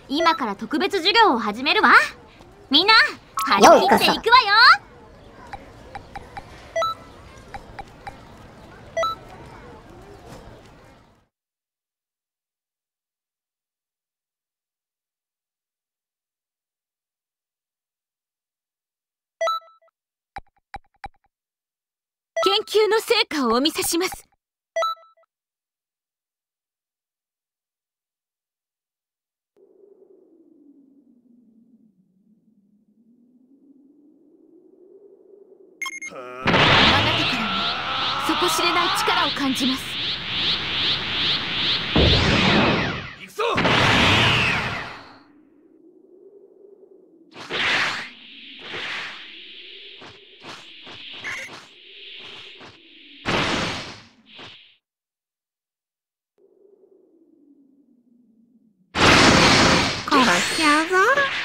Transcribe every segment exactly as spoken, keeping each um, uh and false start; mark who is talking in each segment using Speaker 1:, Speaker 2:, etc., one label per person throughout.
Speaker 1: 今から特別授業を始めるわ。みんな張り切っていくわよ。
Speaker 2: 研究の成果をお見せします。あなたからも底知れない力を感じます。
Speaker 3: 行くぞ。
Speaker 4: 殺しちゃうぞ。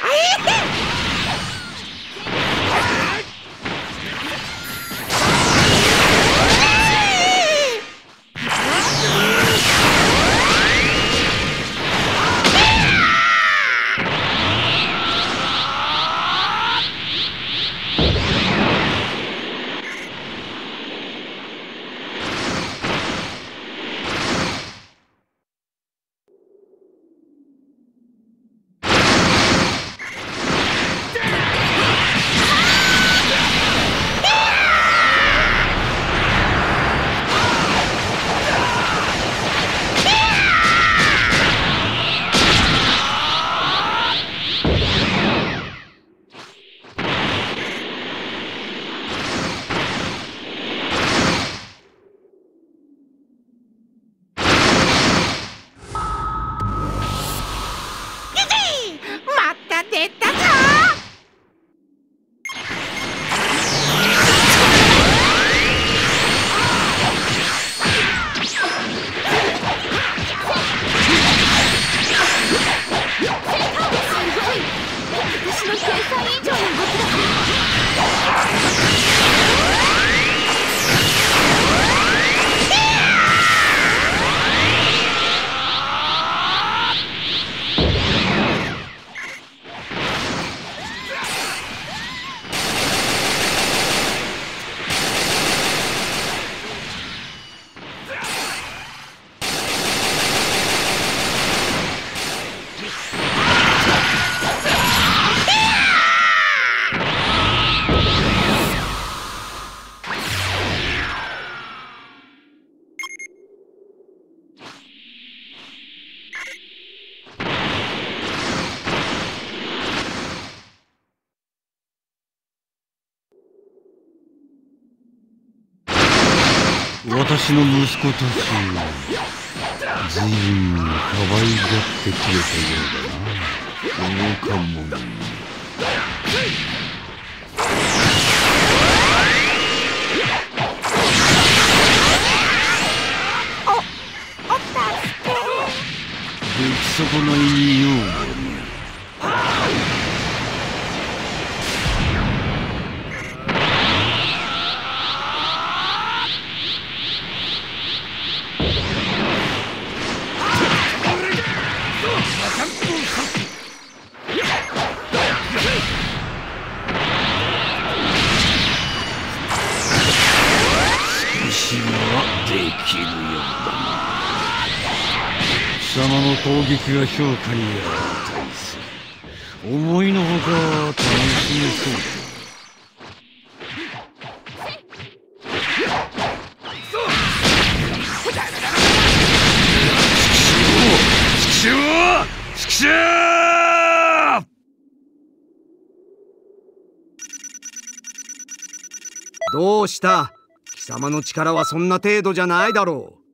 Speaker 5: 私の息子たちずいぶん可愛がってくれたようだな。そうかもね。
Speaker 4: お、お助け。
Speaker 5: 出来損ないようだね。少しはできるようだな。貴様の攻撃が評価に値する。思いのほか楽しめそうだ。
Speaker 6: どうした？貴様の力はそんな程度じゃないだろう。